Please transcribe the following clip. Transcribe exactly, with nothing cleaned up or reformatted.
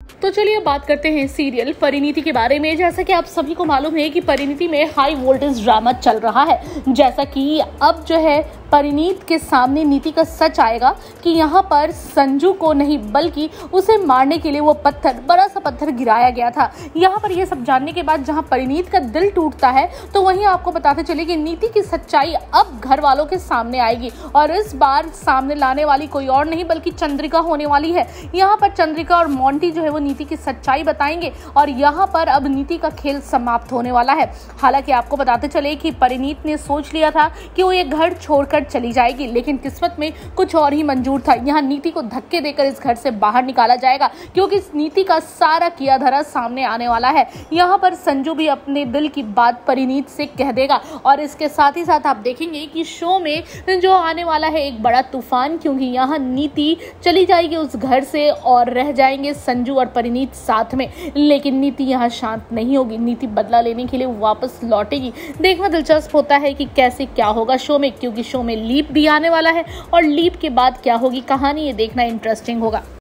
तो चलिए अब बात करते हैं सीरियल परिणीति के बारे में। जैसा कि आप सभी को मालूम है कि परिणीति में हाई वोल्टेज ड्रामा चल रहा है। जैसा कि अब जो है परिणीत के सामने नीति का सच आएगा कि यहाँ पर संजू को नहीं बल्कि उसे मारने के लिए वो पत्थर बड़ा सा पत्थर गिराया गया था। यहाँ पर ये सब जानने के बाद जहाँ परिणीत का दिल टूटता है तो वहीं आपको बताते चले कि नीति की सच्चाई अब घर वालों के सामने आएगी और इस बार सामने लाने वाली कोई और नहीं बल्कि चंद्रिका होने वाली है। यहाँ पर चंद्रिका और मोंटी जो है वो नीति की सच्चाई बताएंगे और यहाँ पर अब नीति का खेल समाप्त होने वाला है। हालांकि आपको बताते चले कि परिणीत ने सोच लिया था कि वो ये घर छोड़कर चली जाएगी, लेकिन किस्मत में कुछ और ही मंजूर था। यहाँ नीति को धक्के देकर इस घर से बाहर निकाला जाएगा क्योंकि इस नीति का सारा किया धरा सामने आने वाला है। यहाँ पर संजू भी अपने दिल की बात परिणीत से कह देगा और इसके साथ ही साथ आप देखेंगे कि शो में जो आने वाला है एक बड़ा तूफान, क्योंकि यहाँ नीति चली जाएगी उस घर से और रह जाएंगे संजू और परिणीत साथ में। लेकिन नीति यहाँ शांत नहीं होगी, नीति बदला लेने के लिए वापस लौटेगी। देखना दिलचस्प होता है कि कैसे क्या होगा शो में, क्योंकि शो में लीप भी आने वाला है और लीप के बाद क्या होगी कहानी, ये देखना इंटरेस्टिंग होगा।